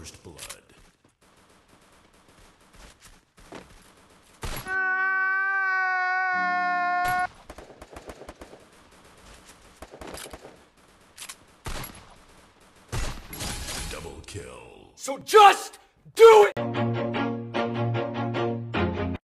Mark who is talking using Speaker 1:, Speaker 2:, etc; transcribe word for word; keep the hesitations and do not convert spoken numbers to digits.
Speaker 1: First blood. Double kill.
Speaker 2: So just do it!